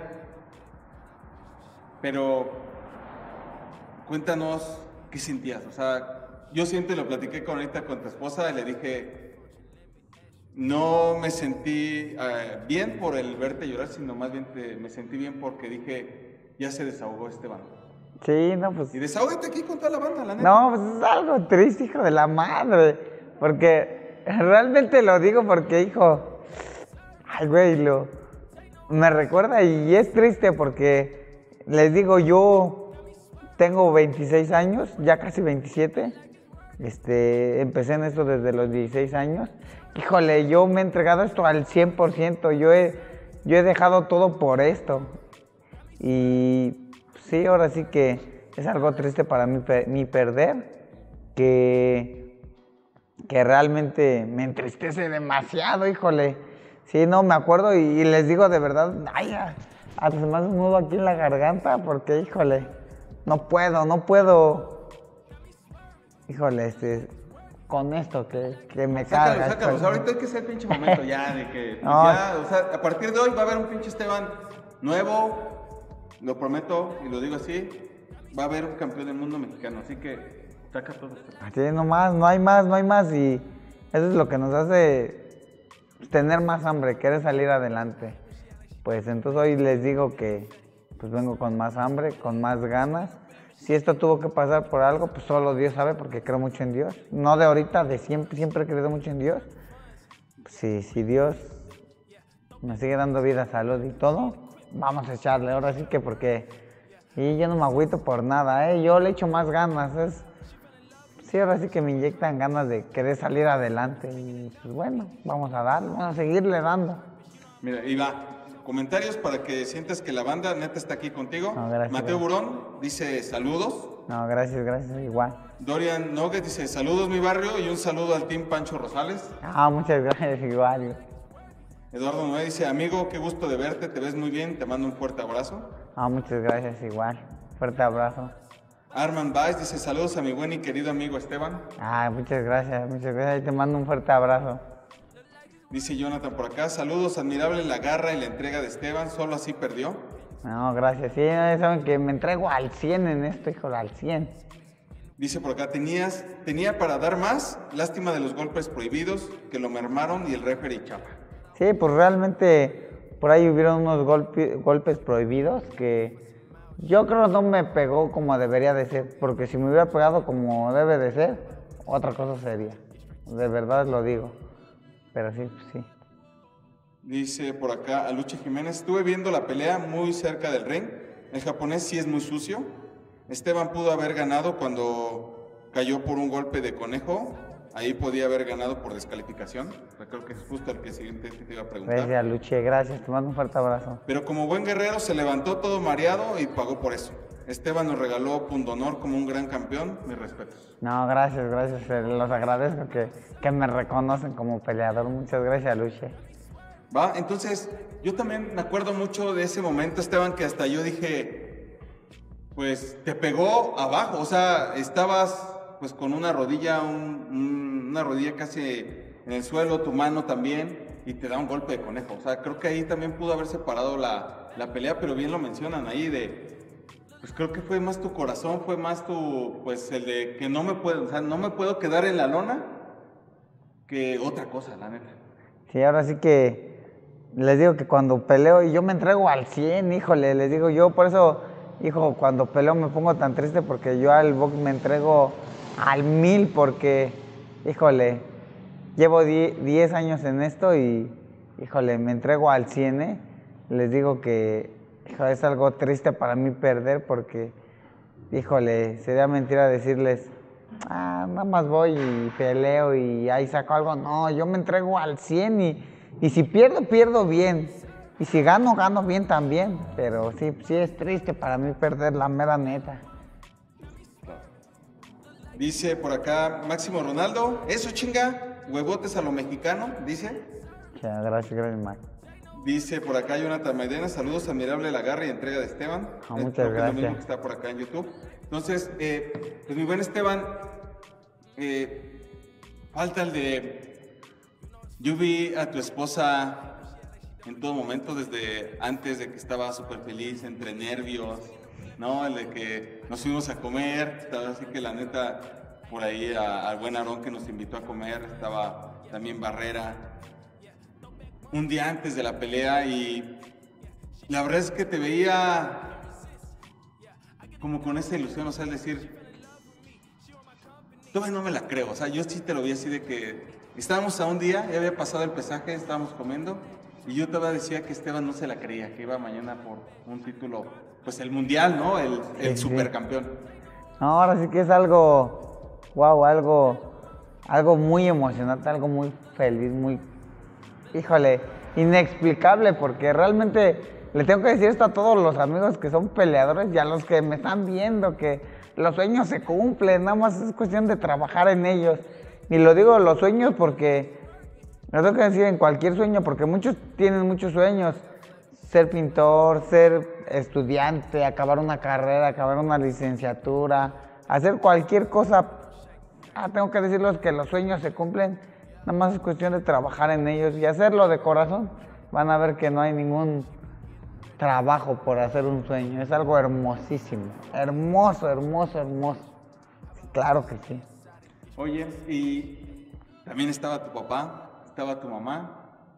Pero cuéntanos qué sentías. O sea, yo siento y lo platiqué con ahorita con tu esposa y le dije, no me sentí eh, bien por el verte llorar, sino más bien te, me sentí bien porque dije, ya se desahogó Esteban. Sí, no, pues. Y desahógate aquí con toda la banda, la neta. No, pues es algo triste, hijo de la madre. Porque realmente lo digo porque, hijo. Ay, güey, lo. Me recuerda y es triste porque les digo, yo tengo veintiséis años, ya casi veintisiete. Este, empecé en esto desde los dieciséis años. Híjole, yo me he entregado esto al cien por ciento. Yo he, yo he dejado todo por esto. Y. Sí, ahora sí que es algo triste para mí mi perder, que, que realmente me entristece demasiado, híjole. Sí, no, me acuerdo y, y les digo de verdad, ay, hasta se me hace un nudo aquí en la garganta porque, híjole, no puedo, no puedo, híjole, este, con esto que, que me Sácalo, carga. sácalo, o sea, ahorita hay que ser el pinche momento ya de que, pues no. ya, o sea, a partir de hoy va a haber un pinche Esteban nuevo. Lo prometo y lo digo así, va a haber un campeón del mundo mexicano, así que saca todo esto. Así no más, no hay más, no hay más y eso es lo que nos hace tener más hambre, querer salir adelante. Pues entonces hoy les digo que pues vengo con más hambre, con más ganas. Si esto tuvo que pasar por algo, pues solo Dios sabe porque creo mucho en Dios. No de ahorita, de siempre, siempre he creído mucho en Dios. Si, si Dios me sigue dando vida, salud y todo, vamos a echarle, ahora sí que porque y yo no me agüito por nada, ¿eh? Yo le echo más ganas, es, sí, ahora sí que me inyectan ganas de querer salir adelante. Y pues bueno, vamos a darle, vamos a seguirle dando. Mira, y va. Comentarios para que sientas que la banda neta está aquí contigo. No, gracias, Mateo gracias. Burón dice saludos. No, gracias, gracias, igual. Dorian Nogues dice saludos mi barrio y un saludo al team Pancho Rosales. Ah, muchas gracias, igual. Eduardo Noé dice amigo, qué gusto de verte, te ves muy bien, te mando un fuerte abrazo. Ah, muchas gracias, igual. Fuerte abrazo. Arman Baez dice saludos a mi buen y querido amigo Esteban. Ah, muchas gracias, muchas gracias. Te mando un fuerte abrazo. Dice Jonathan por acá, saludos, admirable la garra y la entrega de Esteban, solo así perdió. No, gracias. Sí, ya saben que me entrego al cien en esto, hijo, al cien. Dice por acá, tenías, tenía para dar más, lástima de los golpes prohibidos, que lo mermaron y el referee chapa. Sí, pues realmente por ahí hubieron unos golpe, golpes prohibidos que yo creo no me pegó como debería de ser, porque si me hubiera pegado como debe de ser, otra cosa sería. De verdad lo digo. Pero sí, pues sí. Dice por acá, Aluche Jiménez, estuve viendo la pelea muy cerca del ring. El japonés sí es muy sucio. Esteban pudo haber ganado cuando cayó por un golpe de conejo. Ahí podía haber ganado por descalificación. O sea, creo que es justo el que siguiente te iba a preguntar. Gracias, Luche, gracias. Te mando un fuerte abrazo. Pero como buen guerrero se levantó todo mareado y pagó por eso. Esteban nos regaló pundonor como un gran campeón. Mis respetos. No, gracias, gracias. eh, Los agradezco que, que me reconocen como peleador. Muchas gracias, Luche. Va, entonces yo también me acuerdo mucho de ese momento, Esteban, que hasta yo dije, pues te pegó abajo, o sea, estabas pues con una rodilla, un, un- una rodilla casi en el suelo, tu mano también, y te da un golpe de conejo. O sea, creo que ahí también pudo haber separado la, la pelea, pero bien lo mencionan ahí de, pues creo que fue más tu corazón, fue más tu, pues el de que no me puedo, o sea, no me puedo quedar en la lona que otra cosa, la neta. Sí, ahora sí que les digo que cuando peleo y yo me entrego al cien, híjole, les digo yo, por eso, hijo, cuando peleo me pongo tan triste porque yo al box me entrego al mil porque, híjole, llevo diez años en esto y, híjole, me entrego al cien, ¿eh? Les digo que, hijo, es algo triste para mí perder porque, híjole, sería mentira decirles, ah, nada más voy y peleo y ahí saco algo. No, yo me entrego al cien y, y si pierdo, pierdo bien. Y si gano, gano bien también. Pero sí, sí es triste para mí perder, la mera neta. Dice por acá Máximo Ronaldo, eso chinga, huevotes a lo mexicano, dice. Ya, gracias, gracias, Mac. Dice por acá Jonathan Maidena, saludos, admirable la garra y entrega de Esteban. Ah, Eh, muchas creo que es lo gracias. mismo que está por acá en YouTube. Entonces, eh, pues mi buen Esteban, eh, falta el de, yo vi a tu esposa en todo momento, desde antes de que estaba súper feliz, entre nervios, ¿no? El de que nos fuimos a comer, estaba así que la neta, por ahí a- al buen Aarón que nos invitó a comer, estaba también Barrera, un día antes de la pelea y la verdad es que te veía como con esa ilusión, o sea, es decir, todavía no me la creo, o sea, yo sí te lo vi así de que estábamos a un día, ya había pasado el pesaje, estábamos comiendo y yo todavía decía que Esteban no se la creía, que iba mañana por un título, pues el mundial, ¿no? El, el Sí, sí. supercampeón. No, ahora sí que es algo, wow, algo, algo muy emocionante, algo muy feliz, muy, híjole, inexplicable, porque realmente le tengo que decir esto a todos los amigos que son peleadores y a los que me están viendo, que los sueños se cumplen, nada más es cuestión de trabajar en ellos. Y lo digo los sueños porque, lo tengo que decir en cualquier sueño, porque muchos tienen muchos sueños. Ser pintor, ser estudiante, acabar una carrera, acabar una licenciatura, hacer cualquier cosa. Ah, tengo que decirles que los sueños se cumplen, nada más es cuestión de trabajar en ellos y hacerlo de corazón. Van a ver que no hay ningún trabajo por hacer un sueño, es algo hermosísimo, hermoso, hermoso, hermoso. Sí, claro que sí. Oye, y también estaba tu papá, estaba tu mamá.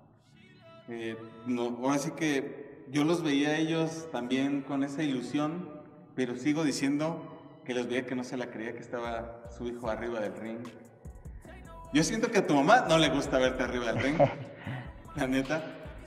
Eh, no, ahora sí que yo los veía a ellos también con esa ilusión, pero sigo diciendo que los veía que no se la creía que estaba su hijo arriba del ring. Yo siento que a tu mamá no le gusta verte arriba del ring, la neta.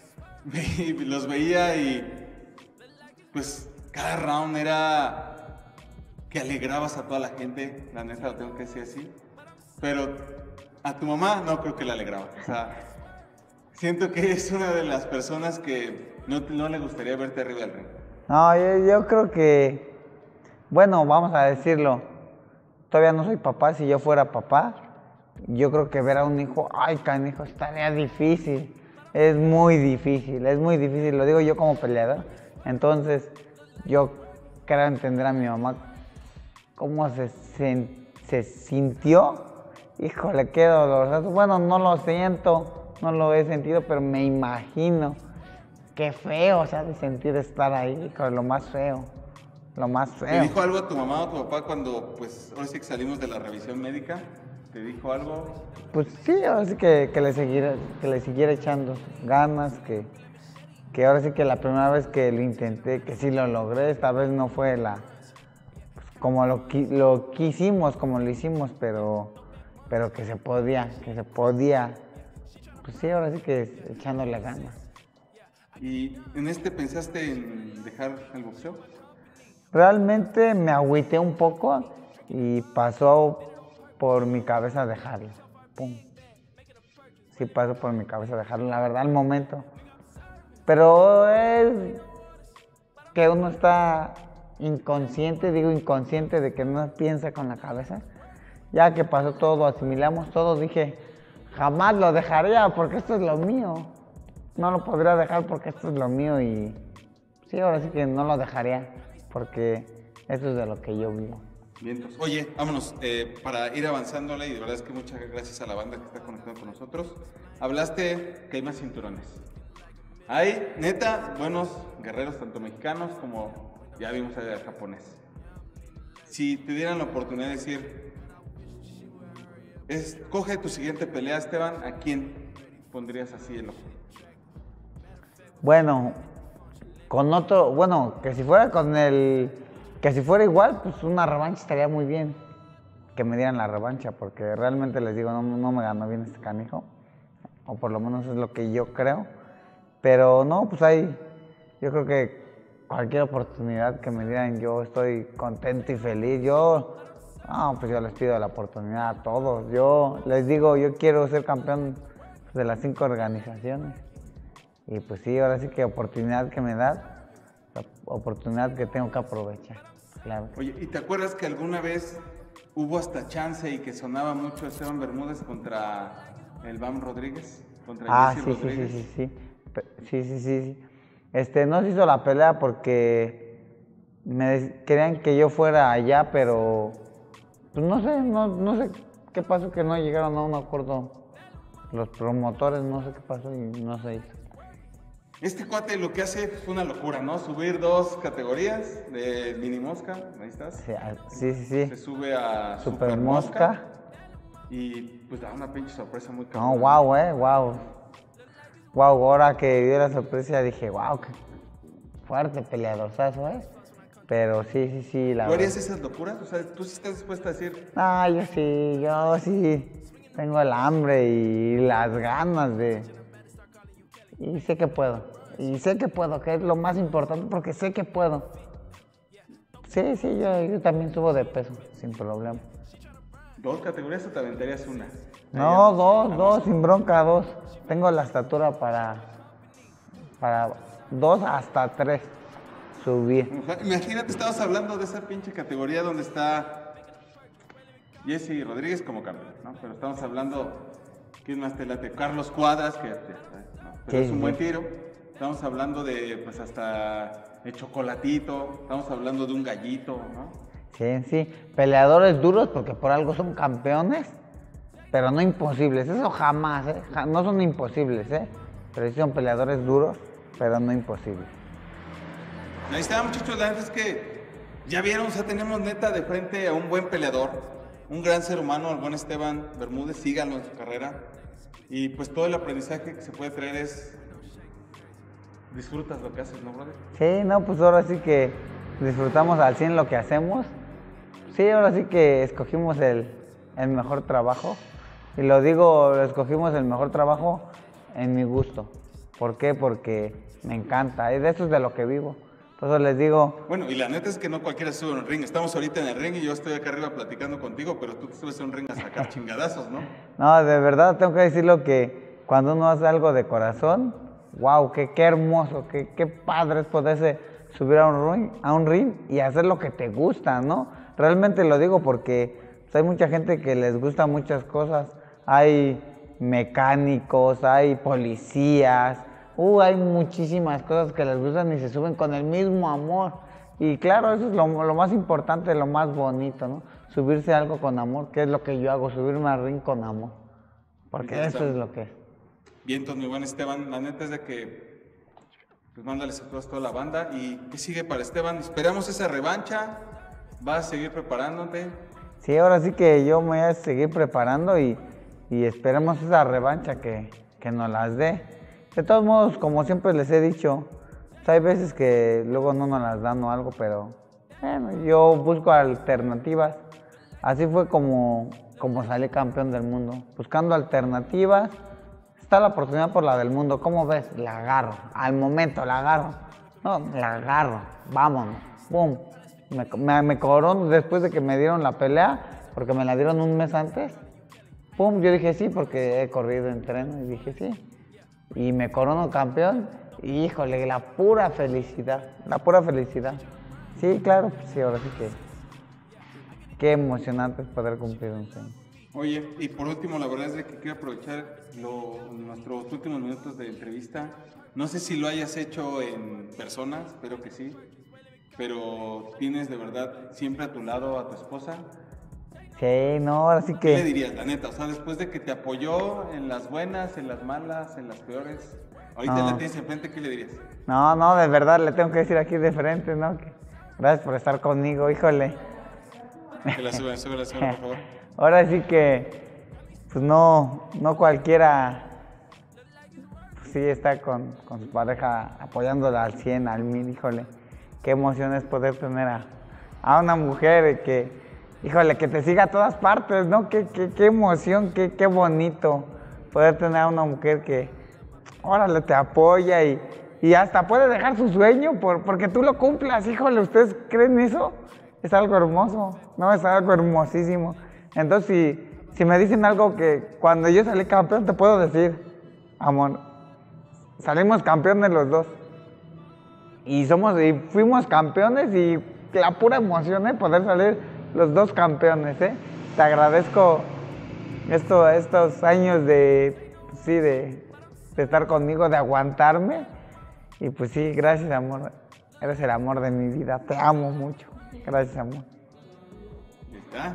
Y los veía y pues cada round era que alegrabas a toda la gente, la neta lo tengo que decir así, pero a tu mamá no creo que la alegraba. O sea, siento que es una de las personas que no, no le gustaría verte arriba del ring. No, yo, yo creo que, bueno, vamos a decirlo, todavía no soy papá. Si yo fuera papá, yo creo que ver a un hijo, ay, canijo, estaría difícil. Es muy difícil, es muy difícil, lo digo yo como peleador. Entonces, yo creo entender a mi mamá cómo se, se, se sintió. Híjole, qué doloroso. Bueno, no lo siento, no lo he sentido, pero me imagino. Qué feo, o sea, de sentir estar ahí, híjole, lo más feo, lo más feo. ¿Te dijo algo a tu mamá o a tu papá cuando, pues, ahora sí que salimos de la revisión médica? ¿Te dijo algo? Pues sí, ahora sí que, que, le, siguiera, que le siguiera echando ganas, que, que ahora sí que la primera vez que lo intenté, que sí lo logré, esta vez no fue la, pues, como lo, lo quisimos, como lo hicimos, pero, pero que se podía, que se podía, pues sí, ahora sí que echándole ganas. ¿Y en este pensaste en dejar el boxeo? Realmente me agüité un poco y pasó por mi cabeza dejarlo. Pum. Sí pasó por mi cabeza dejarlo, la verdad, al momento. Pero es que uno está inconsciente, digo inconsciente, de que no piensa con la cabeza. Ya que pasó todo, asimilamos todo, dije, jamás lo dejaría porque esto es lo mío. No lo podría dejar porque esto es lo mío y sí, ahora sí que no lo dejaría porque esto es de lo que yo vivo. Vientos. Oye, vámonos, eh, para ir avanzándole, y de verdad es que muchas gracias a la banda que está conectando con nosotros. Hablaste que hay más cinturones. Hay, neta, buenos guerreros, tanto mexicanos como ya vimos al japonés. Si te dieran la oportunidad de decir, escoge tu siguiente pelea, Esteban, ¿a quién pondrías así el ojo? Bueno, con otro, bueno, que si fuera con el... Que si fuera igual, pues una revancha estaría muy bien. Que me dieran la revancha, porque realmente les digo, no, no me ganó bien este canijo. O por lo menos es lo que yo creo. Pero no, pues ahí, yo creo que cualquier oportunidad que me dieran, yo estoy contento y feliz. Yo, no, pues yo les pido la oportunidad a todos. Yo les digo, yo quiero ser campeón de las cinco organizaciones. Y pues sí, ahora sí que oportunidad que me das, la oportunidad que tengo que aprovechar. Claro. Oye, ¿y te acuerdas que alguna vez hubo hasta chance y que sonaba mucho Esteban Bermúdez contra el Bam Rodríguez? Contra Ah, Jesse sí, sí, Rodríguez. sí, sí, sí, sí, sí, sí, sí. Este, no se hizo la pelea porque me querían que yo fuera allá, pero pues no sé, no, no sé qué pasó que no llegaron a un acuerdo los promotores, no sé qué pasó y no se hizo. Este cuate lo que hace es una locura, ¿no? Subir dos categorías de mini mosca, ahí estás. Sí, sí, sí. sí. Se sube a Super, super mosca. mosca y pues da una pinche sorpresa muy No, cabrón. wow, eh, wow. Wow, ahora que dio la sorpresa dije, wow, qué fuerte peleadorzazo, eh. Pero sí, sí, sí, la ¿Tú harías verdad. esas locuras? O sea, ¿tú sí estás dispuesta a decir? Ah, yo sí, yo sí. Tengo el hambre y las ganas de... Y sé que puedo. Y sé que puedo, que es lo más importante, porque sé que puedo. Sí, sí, yo, yo también subo de peso, sin problema. ¿Dos categorías o te aventarías una? No, Ahí, dos, vamos. dos, sin bronca, dos. Tengo la estatura para, para dos hasta tres subir. Imagínate, estabas hablando de esa pinche categoría donde está Jesse Rodríguez como campeón, ¿no? Pero estamos hablando, ¿quién más te late? Carlos Cuadras, que ya, ¿no? Pero Sí, es un sí. buen tiro. Estamos hablando de, pues, hasta el chocolatito. Estamos hablando de un gallito, ¿no? Sí, sí. Peleadores duros porque por algo son campeones, pero no imposibles. Eso jamás, ¿eh? Ja- No son imposibles, ¿eh? Pero sí son peleadores duros, pero no imposibles. Ahí está, muchachos. La verdad es que ya vieron, o sea, tenemos neta de frente a un buen peleador, un gran ser humano, el buen Esteban Bermúdez. Síganlo en su carrera. Y pues todo el aprendizaje que se puede traer es... Disfrutas lo que haces, ¿no, brother? Sí, no, pues ahora sí que disfrutamos al cien lo que hacemos. Sí, ahora sí que escogimos el, el mejor trabajo. Y lo digo, escogimos el mejor trabajo en mi gusto. ¿Por qué? Porque me encanta. Es de eso es de lo que vivo. Por eso les digo... Bueno, y la neta es que no cualquiera sube en el ring. Estamos ahorita en el ring y yo estoy acá arriba platicando contigo, pero tú te subes a un ring a sacar chingadazos, ¿no? No, de verdad tengo que decirlo que cuando uno hace algo de corazón, wow, qué, qué hermoso, qué, qué padre es poderse subir a un ring, a un ring y hacer lo que te gusta, ¿no? Realmente lo digo porque pues, hay mucha gente que les gusta muchas cosas. Hay mecánicos, hay policías, uh, hay muchísimas cosas que les gustan y se suben con el mismo amor. Y claro, eso es lo, lo más importante, lo más bonito, ¿no? Subirse a algo con amor, que es lo que yo hago, subirme al ring con amor. Porque eso es lo que es. Bien, entonces, mi buen Esteban, la neta es de que, pues mándales a todos, toda la banda. ¿Y qué sigue para Esteban? Esperamos esa revancha, vas a seguir preparándote. Sí, ahora sí que yo me voy a seguir preparando y, y esperemos esa revancha que, que nos las dé. De todos modos, como siempre les he dicho, pues hay veces que luego no nos las dan o algo, pero bueno, yo busco alternativas. Así fue como, como salí campeón del mundo, buscando alternativas. Está la oportunidad por la del mundo, ¿cómo ves? La agarro, al momento la agarro. No, la agarro, vámonos, pum. Me, me, me corono después de que me dieron la pelea, porque me la dieron un mes antes. Pum, yo dije sí, porque he corrido en tren y dije sí. Y me corono campeón, y híjole, la pura felicidad, la pura felicidad. Sí, claro, pues sí, ahora sí que... Qué emocionante es poder cumplir un sueño. Oye, y por último, la verdad es de que quiero aprovechar lo, nuestros últimos minutos de entrevista. No sé si lo hayas hecho en persona, espero que sí. Pero tienes de verdad siempre a tu lado a tu esposa. Sí, no, ahora sí que... ¿Qué le dirías, la neta? O sea, después de que te apoyó en las buenas, en las malas, en las peores, ahorita no. la tienes enfrente, ¿qué le dirías? No, no, de verdad le tengo que decir aquí de frente, ¿no? Que gracias por estar conmigo, híjole. Que la suban, suban, suban, por favor. Ahora sí que, pues no, no cualquiera, pues sí está con, con su pareja apoyándola al cien, al mil, híjole. Qué emoción es poder tener a, a una mujer que, híjole, que te siga a todas partes, ¿no? Qué, qué, qué emoción, qué, qué bonito poder tener a una mujer que, órale, te apoya y, y hasta puede dejar su sueño por, porque tú lo cumplas, híjole, ¿ustedes creen eso? Es algo hermoso, ¿no? Es algo hermosísimo. Entonces, si, si me dicen algo que cuando yo salí campeón, te puedo decir, amor, salimos campeones los dos. Y somos y fuimos campeones y la pura emoción de poder salir los dos campeones, ¿eh? Te agradezco esto, estos años de, sí, de, de estar conmigo, de aguantarme. Y pues sí, gracias, amor. Eres el amor de mi vida. Te amo mucho. Gracias, amor. ¿Está?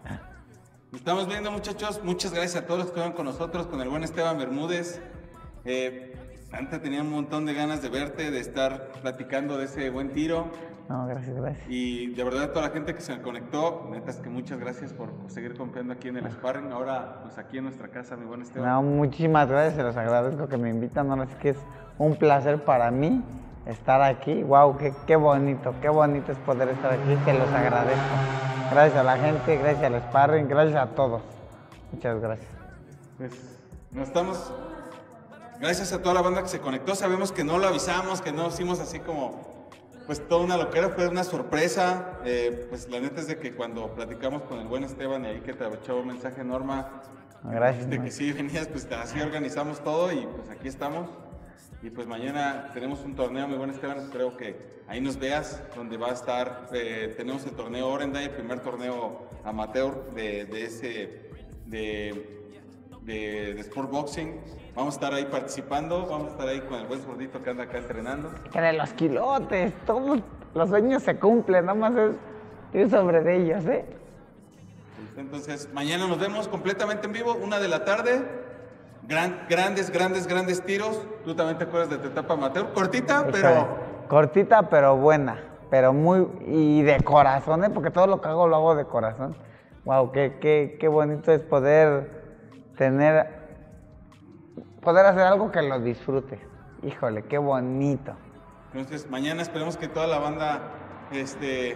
Nos estamos viendo, muchachos. Muchas gracias a todos los que estuvieron con nosotros, con el buen Esteban Bermúdez. Eh, antes tenía un montón de ganas de verte, de estar platicando de ese buen tiro. No, gracias, gracias. Y de verdad a toda la gente que se conectó, neta es que muchas gracias por, por seguir confiando aquí en el sparring. Ahora, pues aquí en nuestra casa, mi buen Esteban. No, muchísimas gracias, se los agradezco que me invitan. Ahora sí que es un placer para mí estar aquí. Wow, qué, qué bonito, qué bonito es poder estar aquí, te los agradezco. Gracias a la gente, gracias al sparring, gracias a todos. Muchas gracias. Pues nos estamos... Gracias a toda la banda que se conectó. Sabemos que no lo avisamos, que no hicimos así como, pues toda una loquera, fue una sorpresa. Eh, pues la neta es de que cuando platicamos con el buen Esteban y ahí que te echó un mensaje, Norma, gracias, de que sí venías, pues así organizamos todo y pues aquí estamos. Y pues mañana tenemos un torneo, mi buen Esteban, espero que ahí nos veas, donde va a estar, eh, tenemos el torneo Orenday, el primer torneo amateur de, de ese, de, de, de Sport Boxing. Vamos a estar ahí participando, vamos a estar ahí con el buen Zurdito que anda acá entrenando. Que de los quilotes, todos los sueños se cumplen, nada más es ir sobre de ellos, ¿eh? Entonces, mañana nos vemos completamente en vivo, una de la tarde. Gran, grandes, grandes, grandes tiros. Tú también te acuerdas de tu etapa amateur. Cortita, pero... Exacto. Cortita, pero buena. Pero muy... Y de corazón, ¿eh? Porque todo lo que hago lo hago de corazón. Wow, qué, qué, qué bonito es poder tener... Poder hacer algo que lo disfrute. Híjole, qué bonito. Entonces, mañana esperemos que toda la banda... Este...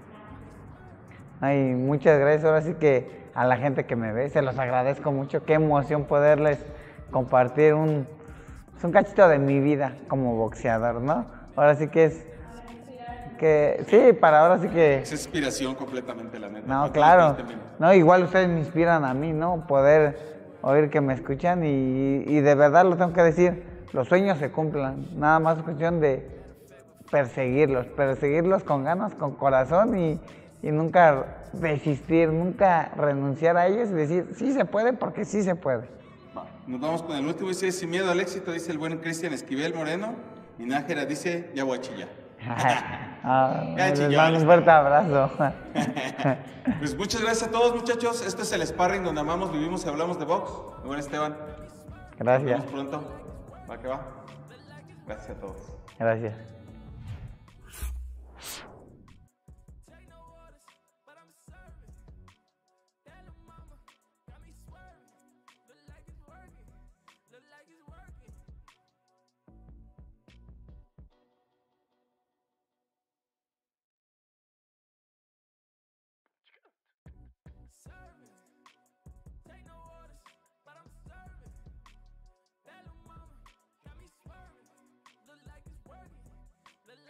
Ay, muchas gracias. Ahora sí que a la gente que me ve, se los agradezco mucho. Qué emoción poderles compartir un, un cachito de mi vida como boxeador, ¿no? Ahora sí que es que sí, para ahora sí que... Es inspiración completamente, la neta. No, claro. No, igual ustedes me inspiran a mí, ¿no? Poder oír que me escuchan y, y de verdad lo tengo que decir, los sueños se cumplan. Nada más es cuestión de perseguirlos, perseguirlos con ganas, con corazón y, y nunca desistir, nunca renunciar a ellos y decir, sí se puede porque sí se puede. Nos vamos con el último, dice, sin miedo al éxito, dice el buen Cristian Esquivel Moreno. Y Nájera dice, ya voy a chillar. Ah, Ya les chilló, mando un fuerte abrazo. Pues muchas gracias a todos, muchachos. Este es el Sparring donde amamos, vivimos y hablamos de box. Muy buen Esteban. Gracias. Nos vemos pronto. Va que va. Gracias a todos. Gracias.